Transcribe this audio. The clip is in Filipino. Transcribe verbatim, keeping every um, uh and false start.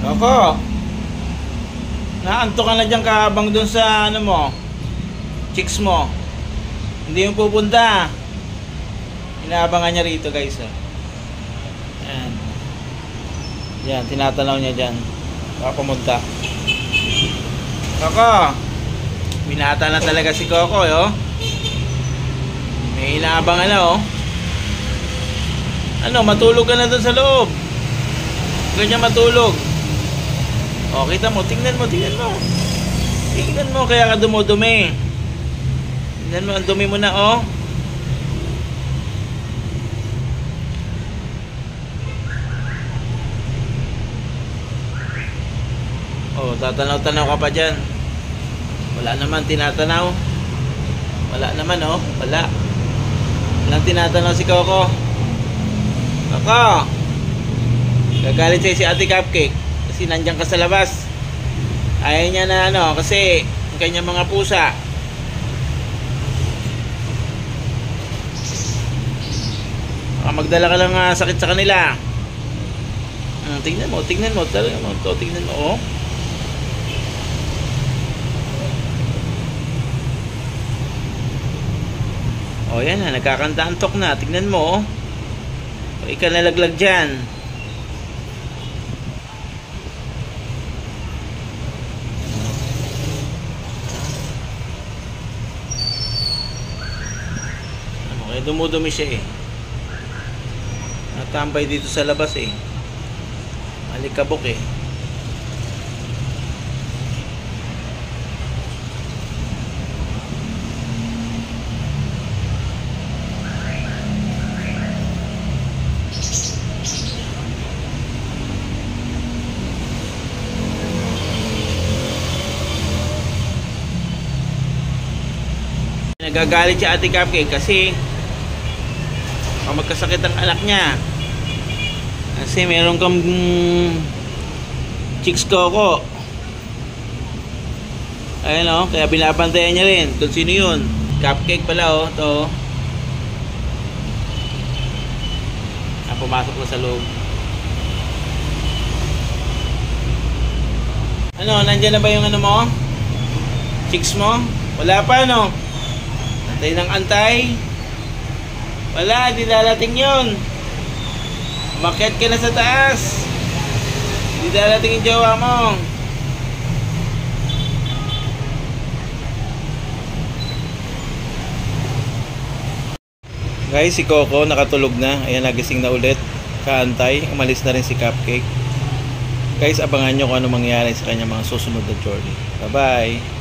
Ako, naanto ka na dyan kaabang dun sa ano mo, chicks mo. Hindi yung pupunta. Inaabangan niya rito guys. Oh. Yan. Yan, tinatanaw niya dyan. Baka pumunta. Koko, binata na talaga si Koko. Oh. May inaabangan na oh. Ano, matulog ka na dun sa loob. Ganyan matulog. O, kita mo, tingnan mo, tingnan mo. Tingnan mo, kaya ka dumudumi. Tingnan mo, ang dumi mo na, oh. O, tatanaw-tanaw ka pa dyan. Wala naman, tinatanaw. Wala naman, oh. Wala. Walang tinatanaw si Koko. Koko! Gagalit sa'yo si Ate Cupcake. Kasi nandiyan ka sa labas. Ayaw niya na ano, kasi ang kanyang mga pusa. Baka magdala ka lang uh, sakit sa kanila. Hmm, tingnan mo, tingnan mo, talaga mo to, tingnan mo, oh. Oh, yan na, nagkakanta-antok na. Tingnan mo, oh. O, ika nalaglag dyan. Okay, dumudumi siya eh. Natambay dito sa labas eh. Malikabok eh. Nagagalit si Ate Cupcake kasi magkasakit ang anak niya. Kasi meron kang chicks Koko. Ayun o, kaya binabantayan niya rin kung sino yun. Cupcake pala o, to. Ah, pumasok na sa loob. Ano, nandyan na ba yung ano mo? Chicks mo? Wala pa no? Antay ng antay. Wala, di darating yun. Umakyat ka na sa taas. Di darating yung jowa mo. Guys, si Koko nakatulog na. Ayan, nagising na ulit. Kaantay, umalis na rin si Cupcake. Guys, abangan nyo kung ano mangyari sa kanya mga susunod na journey. Bye bye.